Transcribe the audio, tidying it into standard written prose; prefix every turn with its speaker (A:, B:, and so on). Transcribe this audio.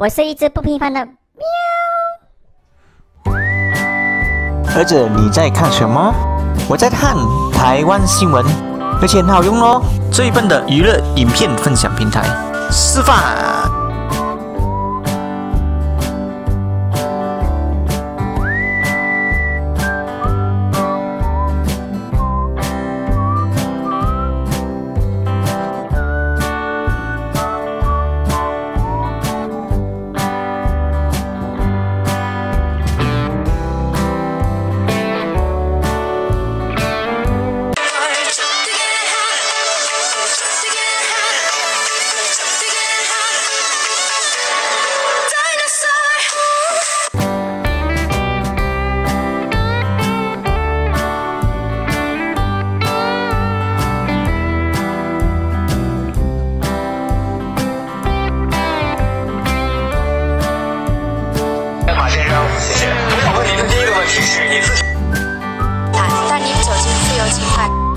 A: 我是一只不平凡的喵。
B: 儿子，你在看什么？我在看台湾新闻，而且很好用哦。最笨的娱乐影片分享平台，示范。
C: 马先生，谢谢。我问您的第一个问题是，你自己。
D: 但您酒精自由情态。